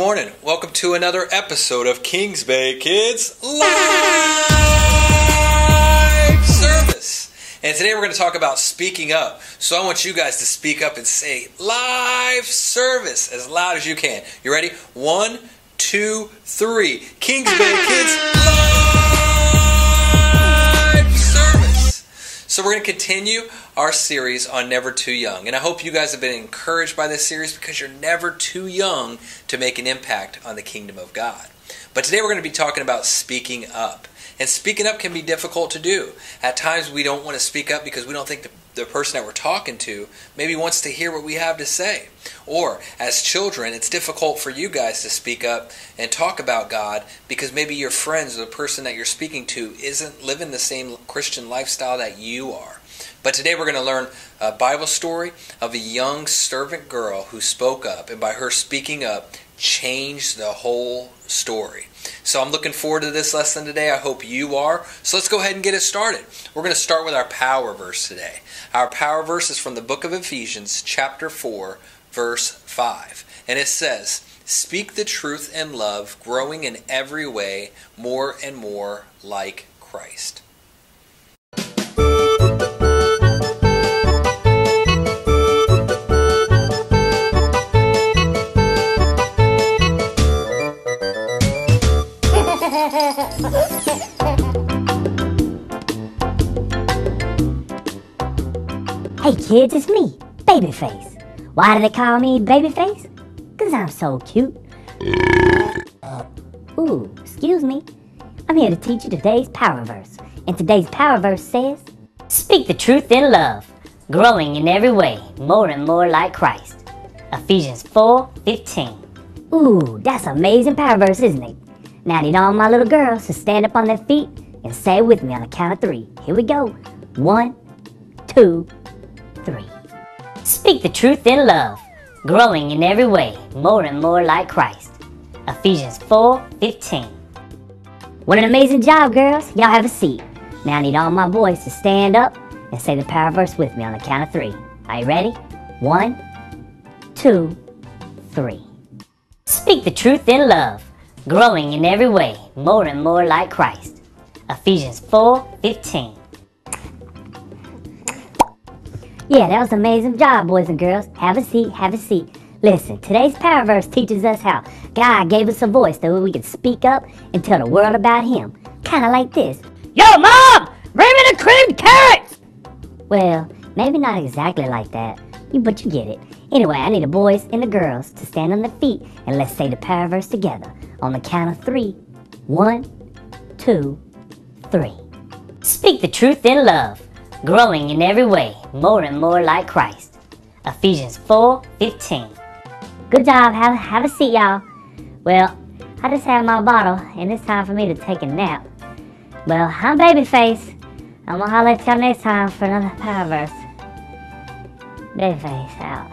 morning. Welcome to another episode of Kings Bay Kidz Live Service. And today we're going to talk about speaking up. So I want you guys to speak up and say live service as loud as you can. You ready? 1, 2, 3. Kings Bay Kidz Live Service. So we're going to continue our series on Never Too Young. And I hope you guys have been encouraged by this series because you're never too young to make an impact on the kingdom of God. But today we're going to be talking about speaking up. And speaking up can be difficult to do. At times we don't want to speak up because we don't think the person that we're talking to maybe wants to hear what we have to say. Or as children, it's difficult for you guys to speak up and talk about God because maybe your friends or the person that you're speaking to isn't living the same Christian lifestyle that you are. But today we're going to learn a Bible story of a young servant girl who spoke up, and by her speaking up, changed the whole story. So I'm looking forward to this lesson today. I hope you are. So let's go ahead and get it started. We're going to start with our power verse today. Our power verse is from the book of Ephesians, chapter 4, verse 5. And it says, "Speak the truth in love, growing in every way more and more like Christ." Hey kids, it's me, Babyface. Why do they call me Babyface? 'Cause I'm so cute. Excuse me. I'm here to teach you today's power verse. And today's power verse says, "Speak the truth in love, growing in every way more and more like Christ." Ephesians 4:15. Ooh, that's an amazing power verse, isn't it? Now I need all my little girls to stand up on their feet and say it with me on the count of 3. Here we go. 1, 2, 3. Speak the truth in love, growing in every way more and more like Christ. Ephesians 4:15. What an amazing job, girls. Y'all have a seat. Now I need all my boys to stand up and say the power verse with me on the count of 3. Are you ready? 1, 2, 3. Speak the truth in love, growing in every way more and more like Christ. Ephesians 4:15. Yeah, that was an amazing job, boys and girls. Have a seat, have a seat. Listen, today's power verse teaches us how God gave us a voice so we can speak up and tell the world about Him. Kind of like this. "Yo, Mom! Bring me the creamed carrots!" Well, maybe not exactly like that, but you get it. Anyway, I need the boys and the girls to stand on their feet and let's say the power verse together on the count of 3. 1, 2, 3. Speak the truth in love, growing in every way more and more like Christ. Ephesians 4:15. Good job. Have a seat, y'all. Well, I just had my bottle, and it's time for me to take a nap. Well, I'm Babyface. I'm gonna holler at y'all next time for another power verse. Babyface out.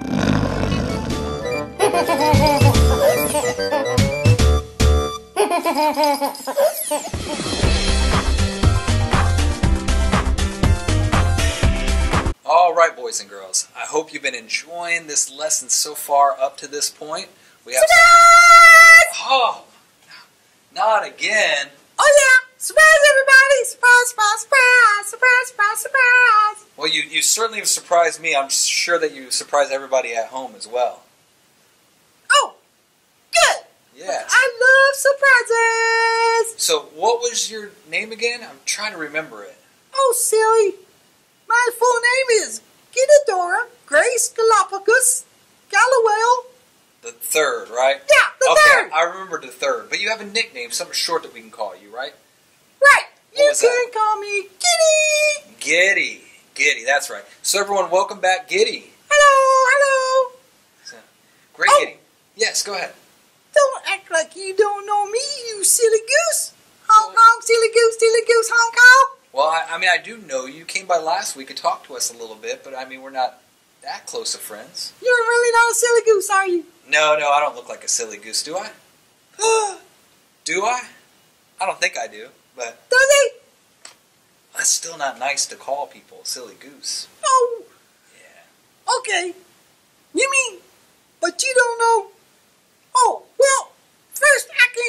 All right, boys and girls. I hope you've been enjoying this lesson so far up to this point. We have Oh, not again. Oh yeah! Surprise everybody! Surprise, surprise, surprise! Surprise, surprise, surprise! Well, you certainly have surprised me. I'm sure that you surprised everybody at home as well. Oh, good! Yes. I love surprises! So, what was your name again? I'm trying to remember it. Oh, silly! My full name is Gidadora Grace Galapagos Gallowell. The third, right? Yeah, the third! I remember the third. But you have a nickname, something short that we can call you, right? Right! What You was can that? call me Giddy! Giddy, that's right. So everyone, welcome back, Giddy. Hello! Great, Oh. Giddy. Yes, go ahead. Don't act like you don't know me, you silly goose! Honk honk, silly goose, honk honk! Well, I mean, I do know you. You came by last week and talked to us a little bit, but I mean, we're not that close of friends. You're really not a silly goose, are you? No, I don't look like a silly goose, do I? Do I? I don't think I do, but Does he? that's still not nice to call people a silly goose. Oh, Yeah. okay. You mean, but you don't know? Oh, well,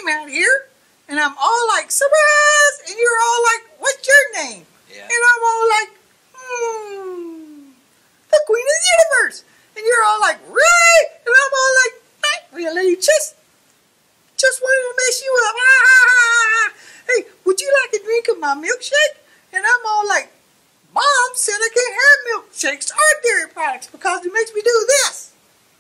name out here. And I'm all like, surprise! And you're all like, what's your name? Yeah. And I'm all like, the Queen of the Universe. And you're all like, really? And I'm all like, not really, just wanted to mess you up. Hey, would you like a drink of my milkshake? And I'm all like, Mom said I can't have milkshakes or dairy products because it makes me do this.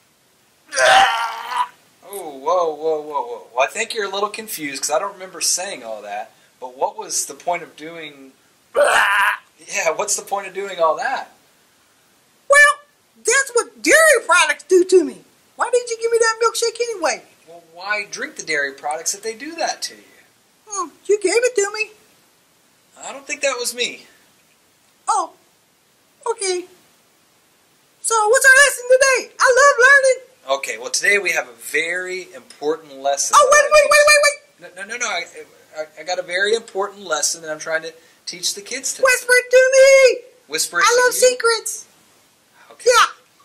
Oh, whoa. Well, I think you're a little confused because I don't remember saying all that. But what was the point of doing... Yeah, what's the point of doing all that? Well, that's what dairy products do to me. Why did you give me that milkshake anyway? Well, why drink the dairy products if they do that to you? You gave it to me. I don't think that was me. Oh, okay. So, what's our lesson today? I love learning. Okay, well, today we have a very important lesson. Oh, wait. No. I got a very important lesson that I'm trying to teach the kids today. Whisper it to me. Whisper it I to love you? secrets. Okay. Yeah.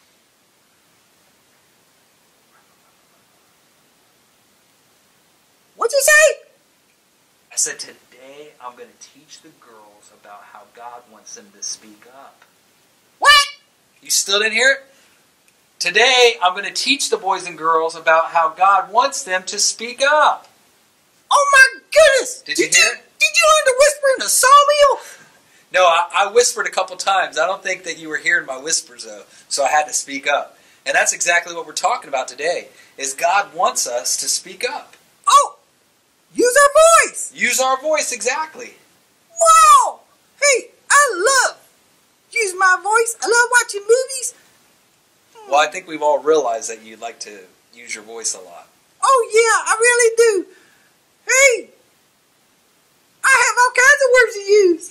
What'd you say? I said today I'm going to teach the girls about how God wants them to speak up. What? You still didn't hear it? Today I'm going to teach the boys and girls about how God wants them to speak up. Oh my goodness! Did you hear it? Did you learn to whisper in the sawmill? No, I whispered a couple times. I don't think that you were hearing my whispers, though, so I had to speak up. And that's exactly what we're talking about today, is God wants us to speak up. Oh! Use our voice! Use our voice, exactly. Wow! Hey, I love use my voice. I love watching movies. Well, I think we've all realized that you'd like to use your voice a lot. Oh, yeah, I really do. Hey, I have all kinds of words to use.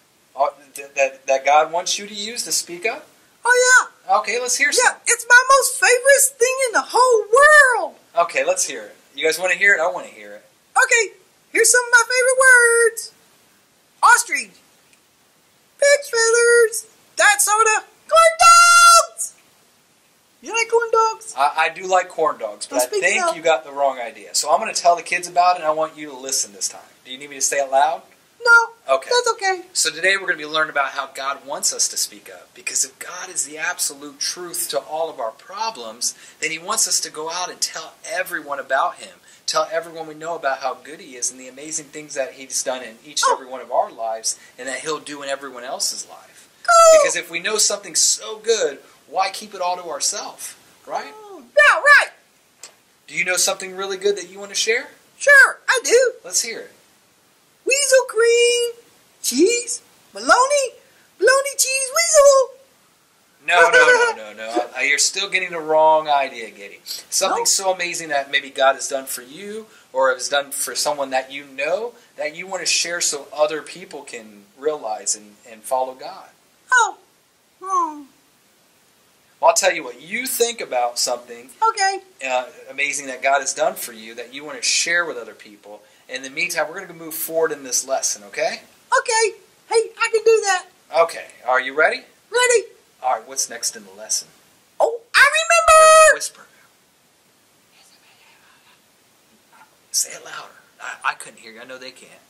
That God wants you to use to speak up? Oh, yeah. Okay, let's hear some. Yeah, it's my most favorite thing in the whole world. Okay, let's hear it. You guys want to hear it? I want to hear it. Okay, here's some of my favorite words. Ostrich. Pig's feathers. Diet soda. Corn dogs. You like corn dogs? I do like corn dogs, but I think you got the wrong idea. So I'm going to tell the kids about it, and I want you to listen this time. Do you need me to say it loud? No. Okay. That's okay. So today we're going to be learning about how God wants us to speak up. Because if God is the absolute truth to all of our problems, then He wants us to go out and tell everyone about Him. Tell everyone we know about how good He is and the amazing things that He's done in each and every one of our lives and that He'll do in everyone else's life. Cool. Because if we know something so good, why keep it all to ourselves? Right? Yeah, right. Do you know something really good that you want to share? Sure, I do. Let's hear it. Weasel cream, cheese, bologna, cheese, weasel. No. You're still getting the wrong idea, Giddy. Something so amazing that maybe God has done for you or has done for someone that you know that you want to share so other people can realize and follow God. Oh. Well, I'll tell you what. You think about something Okay. amazing that God has done for you that you want to share with other people. In the meantime, we're going to move forward in this lesson, okay? Okay. Hey, I can do that. Okay. Are you ready? Ready? All right. What's next in the lesson? Oh, I remember. Whisper. Say it louder. I couldn't hear you. I know they can't.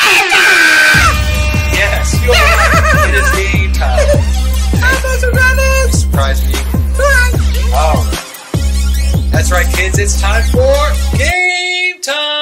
Yes, you're right. It is game time. I'm Mr. Rabbit. Surprise me. Oh. That's right, kids. It's time for game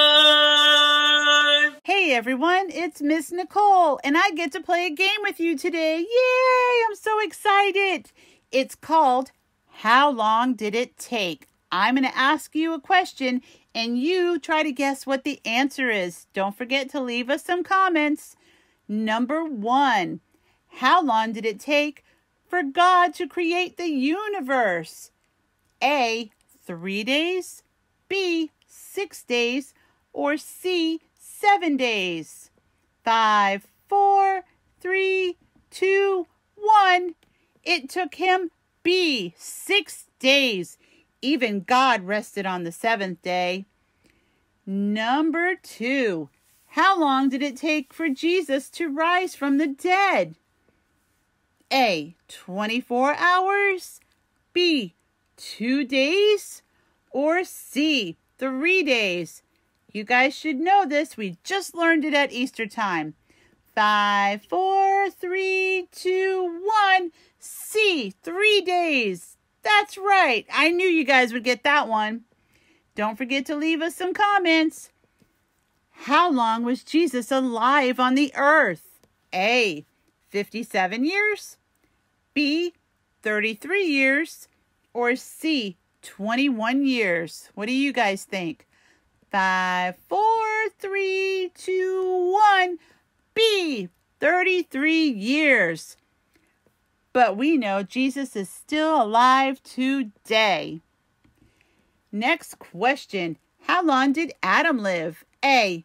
time. Hey everyone, it's Miss Nicole, and I get to play a game with you today. Yay! I'm so excited. It's called How Long Did It Take? I'm going to ask you a question, and you try to guess what the answer is. Don't forget to leave us some comments. Number 1. How long did it take for God to create the universe? A, 3 days, B, 6 days, or C, 7 days? 5, 4, 3, 2, 1. It took him B, 6 days. Even God rested on the 7th day. Number 2. How long did it take for Jesus to rise from the dead? A, 24 hours, B, 2 days, or C, 3 days? You guys should know this. We just learned it at Easter time. 5, 4, 3, 2, 1. C, 3 days. That's right. I knew you guys would get that one. Don't forget to leave us some comments. How long was Jesus alive on the earth? A, 57 years. B, 33 years. Or C, 21 years. What do you guys think? 5, 4, 3, 2, 1. B, 33 years. But we know Jesus is still alive today. Next question. How long did Adam live? A,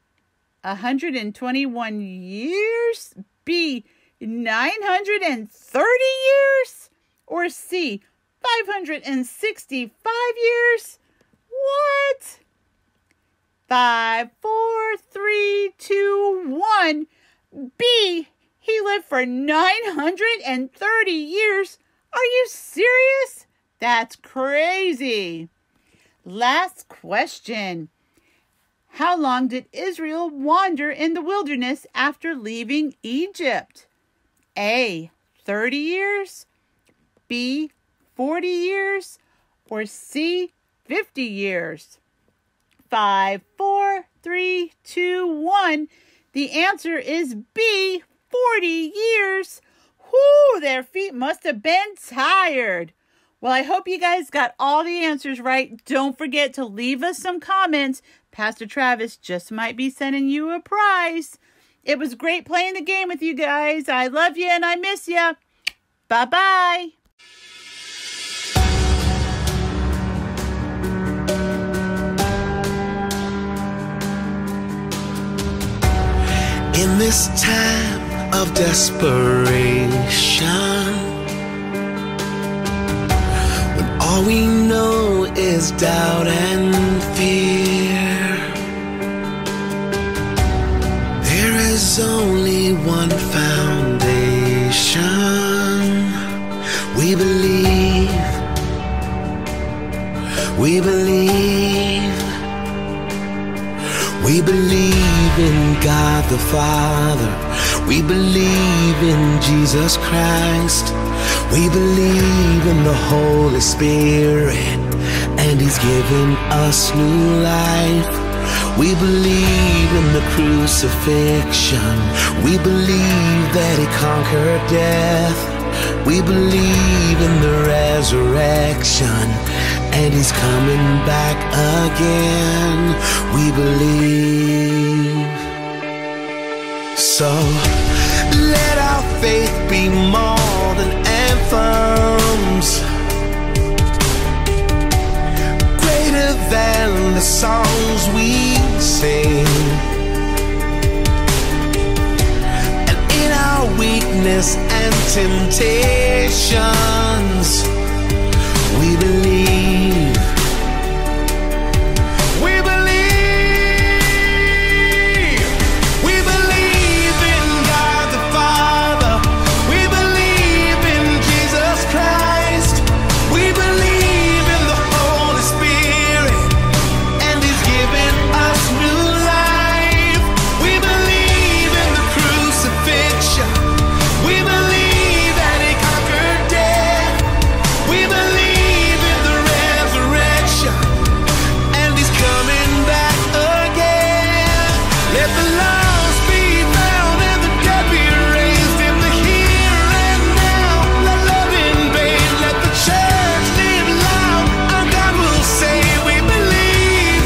121 years. B, 930 years. Or C, 565 years. What? 5, 4, 3, 2, 1. B, he lived for 930 years. Are you serious? That's crazy. Last question. How long did Israel wander in the wilderness after leaving Egypt? A, 30 years. B, 40 years. Or C, 50 years. 5, 4, 3, 2, 1. The answer is B, 40 years. Whoo, their feet must have been tired. Well, I hope you guys got all the answers right. Don't forget to leave us some comments. Pastor Travis just might be sending you a prize. It was great playing the game with you guys. I love you and I miss you. Bye-bye. In this time of desperation, when all we know is doubt and fear, there is only one foundation. We believe, we believe, we believe in God the Father. We believe in Jesus Christ. We believe in the Holy Spirit, and He's given us new life. We believe in the crucifixion. We believe that He conquered death. We believe in the resurrection, and He's coming back again. We believe. So let our faith be more than anthems, greater than the songs we sing. And in our weakness and temptations, we believe. We believe. We believe in God the Father. We believe in Jesus Christ. We believe in the Holy Spirit, and He's given us new life. We believe in the crucifixion. We believe that He conquered death. We believe in the resurrection, and He's coming back again. Let the lost be found and the dead be raised in the here and now. Let love invade, let the church live loud. Our God will say, we believe,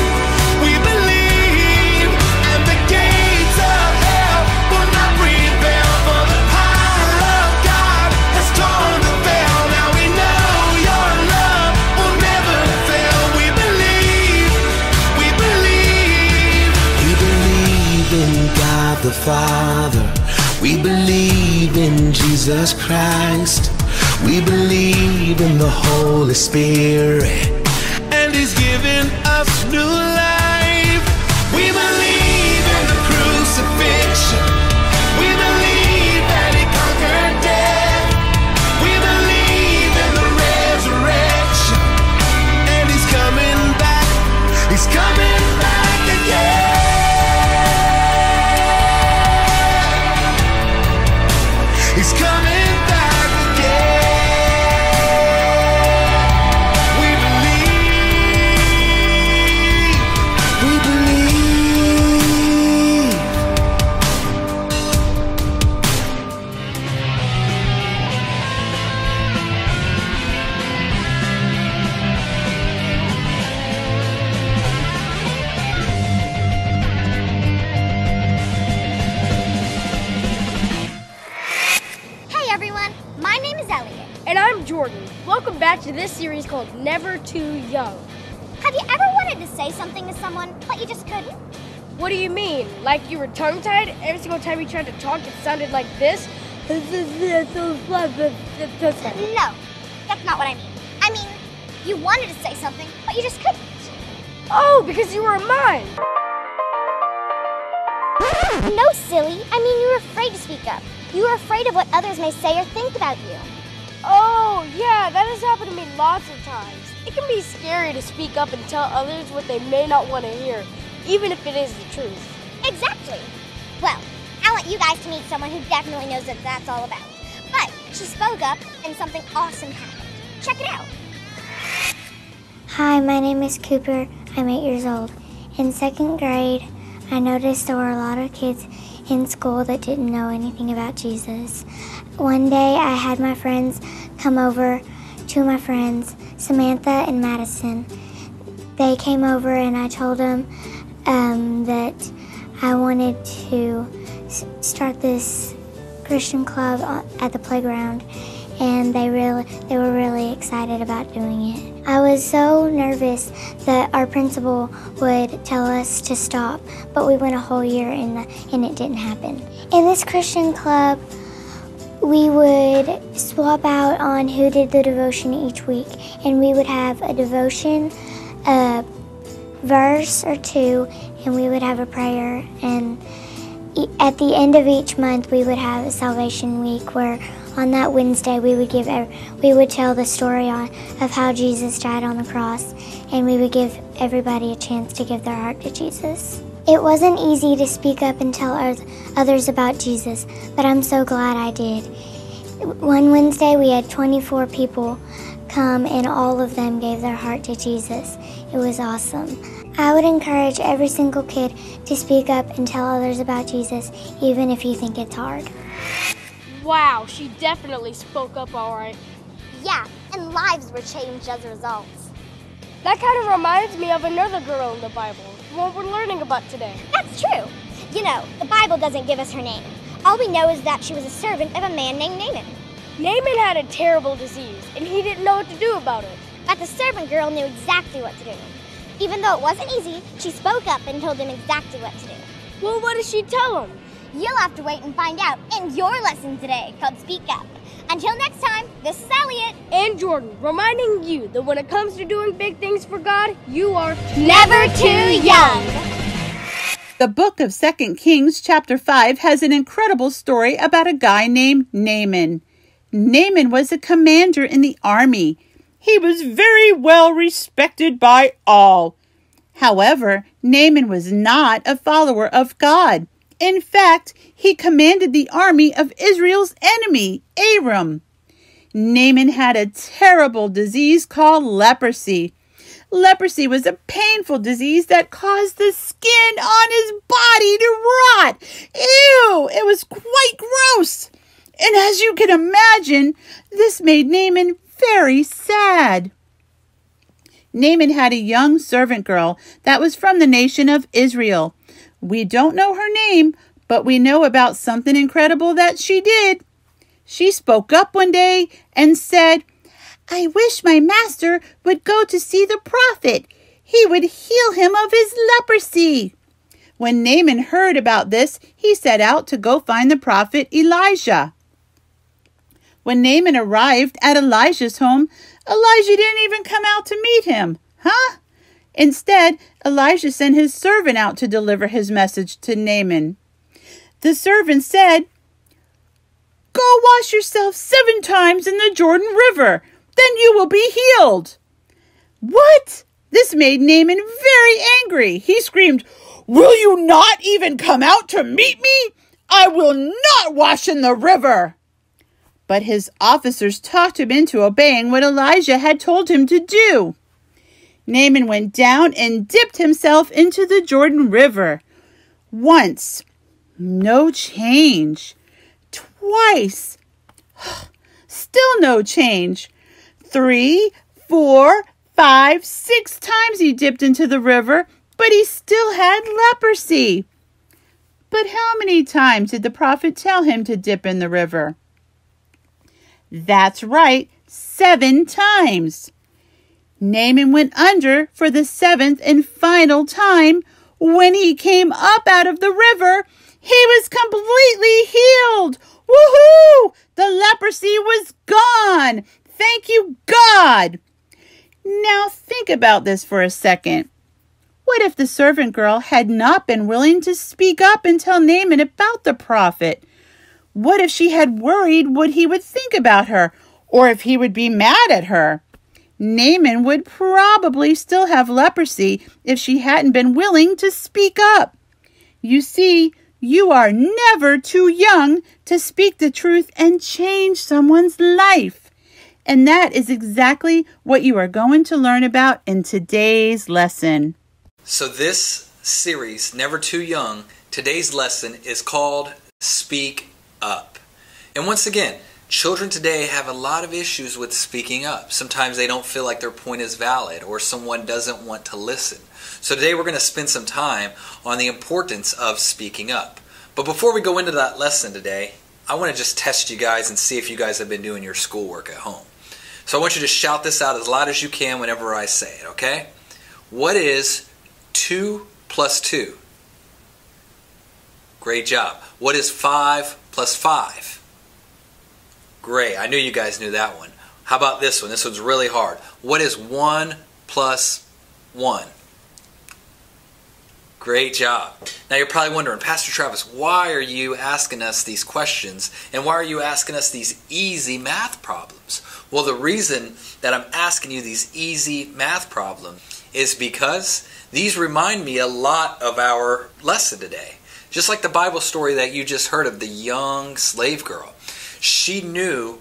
and the gates of hell will not prevail, for the power of God has torn the veil. Now we know your love will never fail. We believe, we believe. We believe in God the Father. We believe in Jesus Christ. We believe in the Holy Spirit, and He's given us new life. We believe in the crucifixion. We believe that He conquered death. We believe in the resurrection, and He's coming back. He's coming back again. Jordan. Welcome back to this series called Never Too Young. Have you ever wanted to say something to someone, but you just couldn't? What do you mean? Like you were tongue-tied? Every single time you tried to talk, it sounded like this? No, that's not what I mean. I mean, you wanted to say something, but you just couldn't. Oh, because you were a mime. No, silly. I mean, you were afraid to speak up. You were afraid of what others may say or think about you. Oh, yeah, that has happened to me lots of times. It can be scary to speak up and tell others what they may not want to hear, even if it is the truth. Exactly. Well, I want you guys to meet someone who definitely knows what that's all about. But she spoke up and something awesome happened. Check it out. Hi, my name is Cooper. I'm 8 years old. In 2nd grade, I noticed there were a lot of kids in school that didn't know anything about Jesus. One day, I had my friends come over, 2 of my friends, Samantha and Madison. They came over and I told them that I wanted to start this Christian club at the playground, and they were really excited about doing it. I was so nervous that our principal would tell us to stop, but we went a whole year and it didn't happen. In this Christian club, we would swap out on who did the devotion each week, and we would have a devotion, a verse or 2, and we would have a prayer, and at the end of each month we would have a Salvation Week where on that Wednesday we would tell the story of how Jesus died on the cross, and we would give everybody a chance to give their heart to Jesus. It wasn't easy to speak up and tell others about Jesus, but I'm so glad I did. One Wednesday we had 24 people come and all of them gave their heart to Jesus. It was awesome. I would encourage every single kid to speak up and tell others about Jesus, even if you think it's hard. Wow, she definitely spoke up all right. Yeah, and lives were changed as a result. That kind of reminds me of another girl in the Bible, the one we're learning about today. That's true. You know, the Bible doesn't give us her name. All we know is that she was a servant of a man named Naaman. Naaman had a terrible disease, and he didn't know what to do about it. But the servant girl knew exactly what to do. Even though it wasn't easy, she spoke up and told him exactly what to do. Well, what did she tell him? You'll have to wait and find out in your lesson today called Speak Up. Until next time, this is Elliot and Jordan, reminding you that when it comes to doing big things for God, you are never too young. The book of 2 Kings chapter 5 has an incredible story about a guy named Naaman. Naaman was a commander in the army. He was very well respected by all. However, Naaman was not a follower of God. In fact, he commanded the army of Israel's enemy, Aram. Naaman had a terrible disease called leprosy. Leprosy was a painful disease that caused the skin on his body to rot. Ew, it was quite gross. And as you can imagine, this made Naaman very sad. Naaman had a young servant girl that was from the nation of Israel. We don't know her name, but we know about something incredible that she did. She spoke up one day and said, "I wish my master would go to see the prophet. He would heal him of his leprosy." When Naaman heard about this, he set out to go find the prophet Elijah. When Naaman arrived at Elijah's home, Elijah didn't even come out to meet him. Huh? Instead, Elijah sent his servant out to deliver his message to Naaman. The servant said, "Go wash yourself 7 times in the Jordan River. Then you will be healed." What? This made Naaman very angry. He screamed, "Will you not even come out to meet me? I will not wash in the river." But his officers talked him into obeying what Elijah had told him to do. Naaman went down and dipped himself into the Jordan River. Once, no change. Twice, still no change. 3, 4, 5, 6 times he dipped into the river, but he still had leprosy. But how many times did the prophet tell him to dip in the river? That's right, 7 times. Naaman went under for the 7th and final time. When he came up out of the river, he was completely healed. Woohoo! The leprosy was gone. Thank you, God. Now think about this for a second. What if the servant girl had not been willing to speak up and tell Naaman about the prophet? What if she had worried what he would think about her, or if he would be mad at her? Naaman would probably still have leprosy if she hadn't been willing to speak up. You see, you are never too young to speak the truth and change someone's life. And that is exactly what you are going to learn about in today's lesson. So this series, Never Too Young, today's lesson is called Speak Up. And once again, children today have a lot of issues with speaking up. Sometimes they don't feel like their point is valid, or someone doesn't want to listen. So today we're going to spend some time on the importance of speaking up. But before we go into that lesson today, I want to just test you guys and see if you guys have been doing your schoolwork at home. So I want you to shout this out as loud as you can whenever I say it, okay? What is 2 plus 2? Great job. What is 5 plus 5? Great. I knew you guys knew that one. How about this one? This one's really hard. What is 1 plus 1? Great job. Now you're probably wondering, Pastor Travis, why are you asking us these questions? And why are you asking us these easy math problems? Well, the reason that I'm asking you these easy math problems is because these remind me a lot of our lesson today. Just like the Bible story that you just heard of the young slave girl. She knew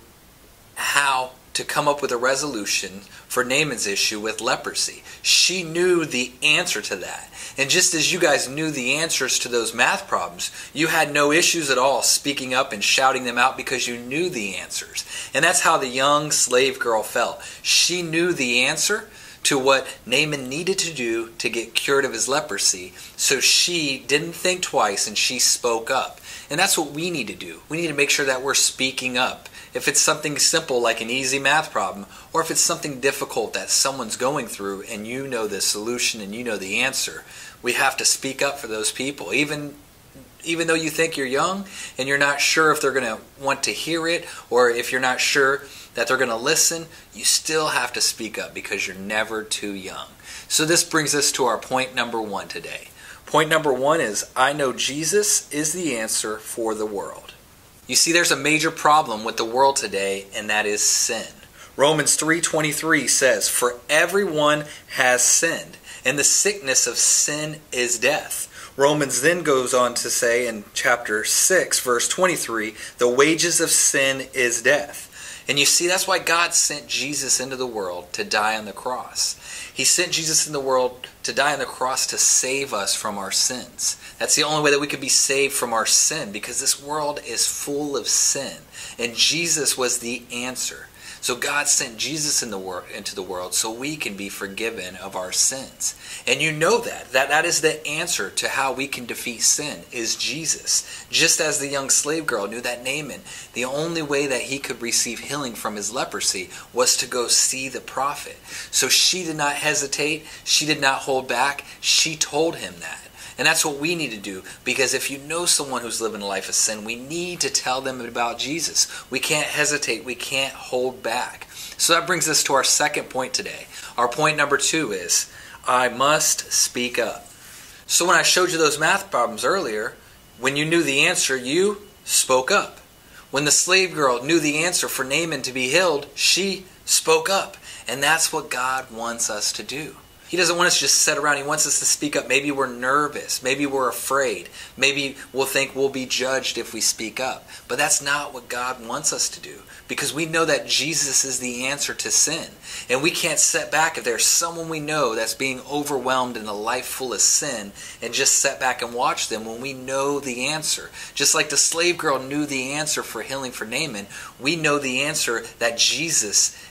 how to come up with a resolution for Naaman's issue with leprosy. She knew the answer to that. And just as you guys knew the answers to those math problems, you had no issues at all speaking up and shouting them out because you knew the answers. And that's how the young slave girl felt. She knew the answer to what Naaman needed to do to get cured of his leprosy. So she didn't think twice and she spoke up. And that's what we need to do. We need to make sure that we're speaking up. If it's something simple like an easy math problem, or if it's something difficult that someone's going through and you know the solution and you know the answer, we have to speak up for those people. Even though you think you're young and you're not sure if they're going to want to hear it, or if you're not sure that they're going to listen, you still have to speak up because you're never too young. So this brings us to our point number 1 today. Point number 1 is, I know Jesus is the answer for the world. You see, there's a major problem with the world today, and that is sin. Romans 3:23 says, "For everyone has sinned, and the sickness of sin is death." Romans then goes on to say in chapter 6, verse 23, "The wages of sin is death." And you see, that's why God sent Jesus into the world to die on the cross. He sent Jesus in the world to die on the cross to save us from our sins. That's the only way that we could be saved from our sin, because this world is full of sin. And Jesus was the answer. So God sent Jesus into the world so we can be forgiven of our sins. And you know that is the answer to how we can defeat sin, is Jesus. Just as the young slave girl knew that Naaman, the only way that he could receive healing from his leprosy was to go see the prophet. So she did not hesitate. She did not hold back. She told him that. And that's what we need to do, because if you know someone who's living a life of sin, we need to tell them about Jesus. We can't hesitate. We can't hold back. So that brings us to our second point today. Our point number 2 is, I must speak up. So when I showed you those math problems earlier, when you knew the answer, you spoke up. When the slave girl knew the answer for Naaman to be healed, she spoke up. And that's what God wants us to do. He doesn't want us to just sit around. He wants us to speak up. Maybe we're nervous. Maybe we're afraid. Maybe we'll think we'll be judged if we speak up. But that's not what God wants us to do, because we know that Jesus is the answer to sin. And we can't sit back if there's someone we know that's being overwhelmed in a life full of sin and just sit back and watch them when we know the answer. Just like the slave girl knew the answer for healing for Naaman, we know the answer that Jesus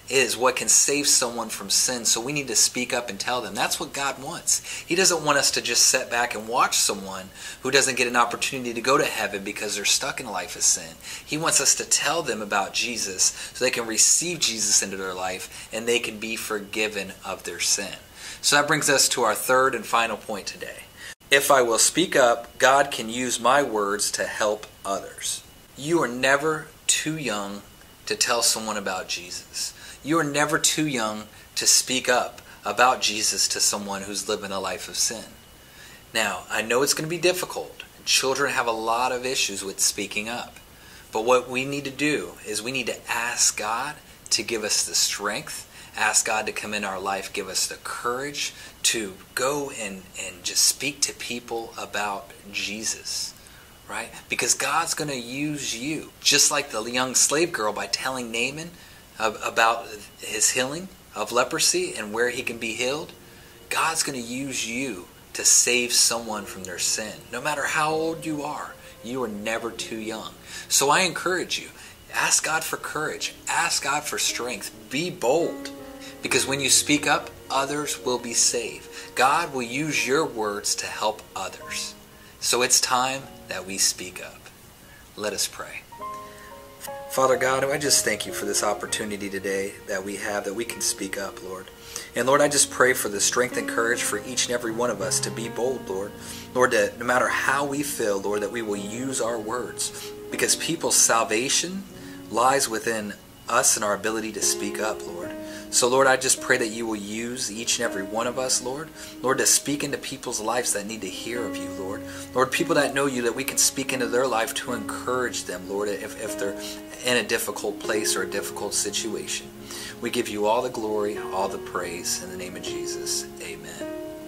is what can save someone from sin. So we need to speak up and tell them. That's what God wants. He doesn't want us to just sit back and watch someone who doesn't get an opportunity to go to heaven because they're stuck in a life of sin. He wants us to tell them about Jesus so they can receive Jesus into their life and they can be forgiven of their sin. So that brings us to our third and final point today. If I will speak up, God can use my words to help others. You are never too young to tell someone about Jesus. You are never too young to speak up about Jesus to someone who's living a life of sin. Now, I know it's going to be difficult. Children have a lot of issues with speaking up. But what we need to do is we need to ask God to give us the strength, ask God to come in our life, give us the courage to go and just speak to people about Jesus. Right? Because God's going to use you. Just like the young slave girl by telling Naaman about his healing of leprosy and where he can be healed. God's going to use you to save someone from their sin. No matter how old you are never too young. So I encourage you, ask God for courage. Ask God for strength. Be bold. Because when you speak up, others will be saved. God will use your words to help others. So it's time that we speak up. Let us pray. Father God, I just thank you for this opportunity today that we have, that we can speak up, Lord. And Lord, I just pray for the strength and courage for each and every one of us to be bold, Lord. Lord, that no matter how we feel, Lord, that we will use our words. Because people's salvation lies within us and our ability to speak up, Lord. So, Lord, I just pray that you will use each and every one of us, Lord. Lord, to speak into people's lives that need to hear of you, Lord. Lord, people that know you, that we can speak into their life to encourage them, Lord, if they're in a difficult place or a difficult situation. We give you all the glory, all the praise. In the name of Jesus, amen.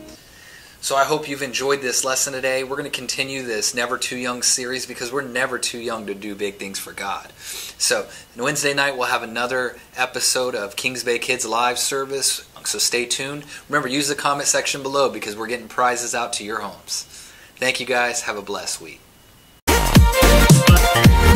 So I hope you've enjoyed this lesson today. We're going to continue this Never Too Young series because we're never too young to do big things for God. So on Wednesday night, we'll have another episode of Kings Bay Kidz live service. So stay tuned. Remember, use the comment section below because we're getting prizes out to your homes. Thank you guys. Have a blessed week.